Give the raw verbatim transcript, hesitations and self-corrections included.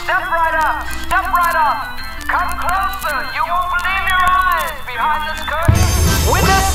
Step right up, step right up. Come closer, you won't believe your eyes behind this curtain. Witness